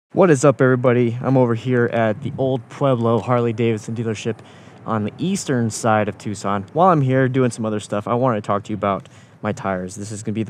What is up, everybody? I'm over here at the Old Pueblo Harley-Davidson dealership on the eastern side of Tucson. While I'm here doing some other stuff, I wanted to talk to you about my tires. This is going to be the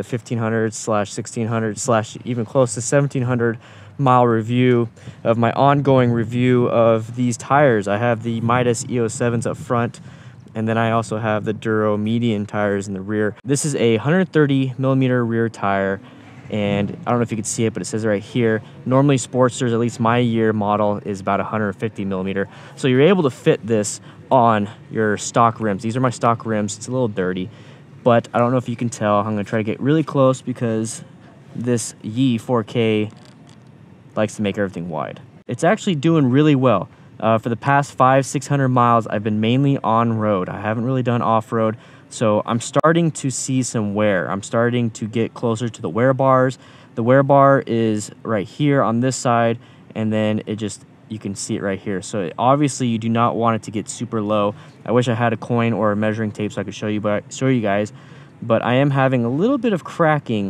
1500/1600/ even close to 1700 mile review of my ongoing review of these tires. I have the Midas EO7s up front, and then I also have the Duro median tires in the rear. This is a 130 millimeter rear tire, and I don't know if you can see it, but it says right here, normally Sportsters, at least my year model, is about 150 millimeter. So you're able to fit this on your stock rims. These are my stock rims. It's a little dirty, but I don't know if you can tell. I'm gonna try to get really close because this Yi 4K likes to make everything wide. It's actually doing really well. For the past 500-600 miles, I've been mainly on road. I haven't really done off-road. So I'm starting to see some wear. I'm starting to get closer to the wear bars. The wear bar is right here on this side, and then you can see it right here. So obviously you do not want it to get super low. I wish I had a coin or a measuring tape so I could show you guys, but I am having a little bit of cracking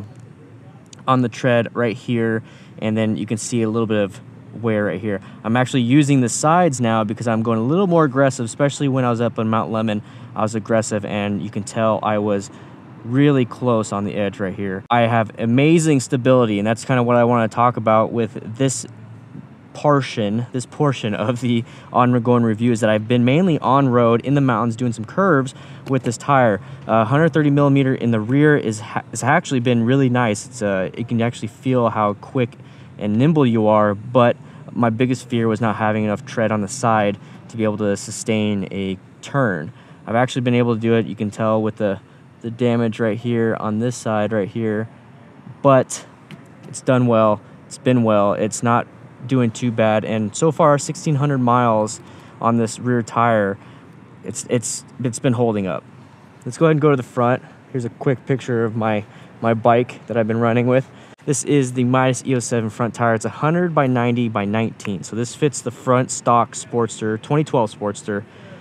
on the tread right here, and then you can see a little bit of wear right here. I'm actually using the sides now because I'm going a little more aggressive, especially when I was up on Mount Lemmon. I was aggressive, and you can tell I was really close on the edge right here. I have amazing stability, and that's kind of what I want to talk about with this portion of the ongoing review, is that I've been mainly on road in the mountains doing some curves with this tire. 130 millimeter in the rear has actually been really nice. You can actually feel how quick and nimble you are, but my biggest fear was not having enough tread on the side to be able to sustain a turn. I've actually been able to do it. You can tell with the damage right here on this side right here, but it's done well. It's been well. It's not doing too bad, and so far 1600 miles on this rear tire, it's been holding up. Let's go ahead and go to the front. Here's a quick picture of my bike that I've been running with. This is the Midas EO7 front tire. It's 100 by 90 by 19. So this fits the front stock Sportster, 2012 Sportster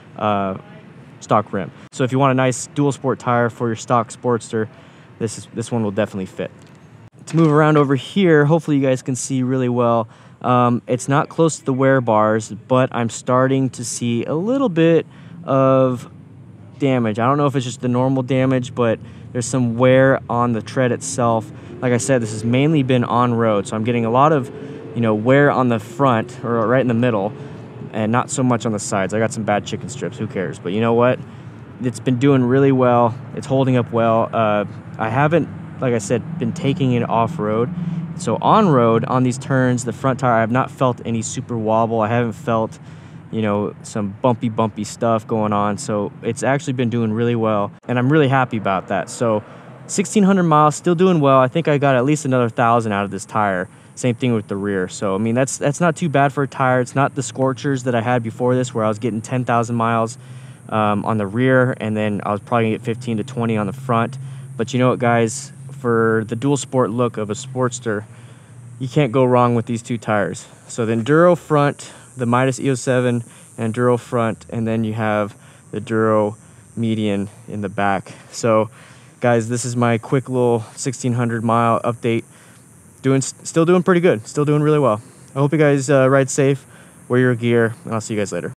stock rim. So if you want a nice dual sport tire for your stock Sportster, this one will definitely fit. To move around over here, hopefully you guys can see really well. It's not close to the wear bars, but I'm starting to see a little bit of damage. I don't know if it's just the normal damage, but there's some wear on the tread itself. Like I said, this has mainly been on road, so I'm getting a lot of, wear on the front or right in the middle, and not so much on the sides. I got some bad chicken strips, who cares? But you know what? It's been doing really well. It's holding up well. I haven't, like I said, been taking it off-road. So on-road, on these turns, the front tire, I have not felt any super wobble. I haven't felt, some bumpy stuff going on. So it's actually been doing really well, and I'm really happy about that. So 1600 miles, still doing well. I think I got at least another 1,000 out of this tire. Same thing with the rear. So, I mean, that's not too bad for a tire. It's not the Scorchers that I had before this, where I was getting 10,000 miles on the rear, and then I was probably gonna get 15 to 20 on the front. But you know what, guys? For the dual sport look of a Sportster, you can't go wrong with these two tires. So the Enduro front, the Midas EO7 and Enduro front, and then you have the Duro median in the back. So guys, this is my quick little 1600 mile update. Still doing pretty good. Still doing really well. I hope you guys ride safe, wear your gear, and I'll see you guys later.